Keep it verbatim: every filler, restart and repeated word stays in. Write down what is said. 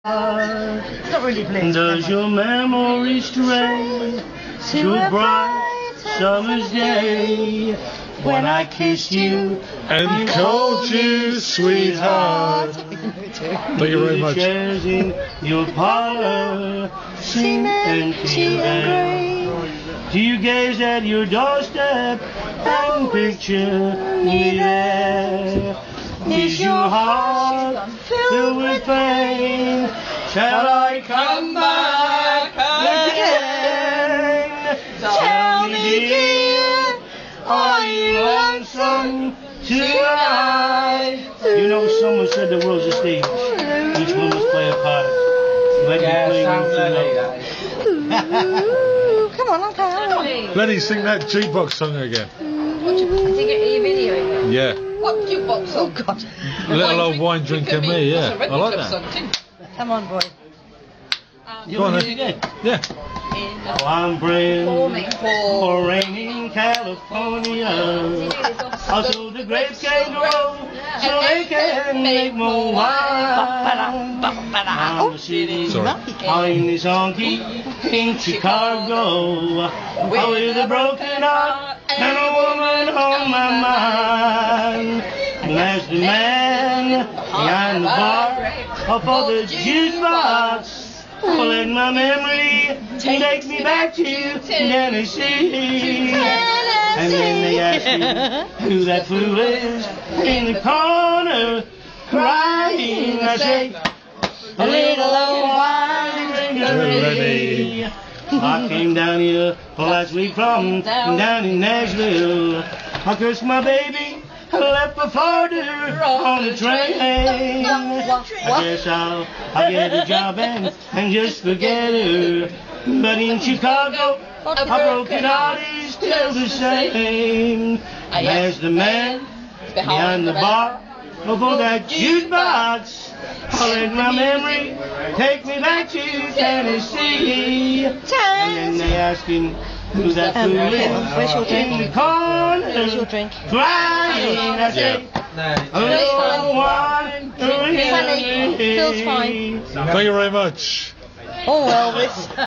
It's not really bliss. Does your memory stray to a bright summer's day when I kissed you and called you sweetheart? Thank you very much. Chairs in your parlor, cement and gray. Do you gaze at your doorstep and picture me there? Is your heart filled with pain? Shall I come back again? Tell me, dear, are you lonesome tonight? You know, someone said the world's a stage. Each one must play a part. Let Yeah, me sounds Lenny, play Ooh, come on, okay. Lenny, sing that jukebox song again. Is he getting your video again? Yeah. What jukebox song? Oh, God. Little old wine drinking me, yeah. I like that. Come on, boy. You Go on want then. to do it again? Yeah. Oh, I'm praying For me. for rain in California. Also the grapes can grow so they can make more wine. I'm a city Sorry. in this honky in Chicago. Oh, with a broken heart and a woman on my mind. And there's the man behind the bar up for the juice box. Oh, let my memory take me back to Tennessee. And then they ask me who that fool is in the corner crying. I say, a little old wine drinker. I came down here last week from down in Nashville. I cursed my baby. I left my father on the train. I guess I'll, I'll get a job and, and just forget her. But in Chicago, a broken heart is still the same. There's the man behind the bar over that jukebox. I'll let my memory take me back to Tennessee. And then they ask him, who's that Um, fool is where's your drink? in the corner Where's your drink? crying? I say, a little wine. Funny. Feels fine. Thank you very much. Oh, Elvis.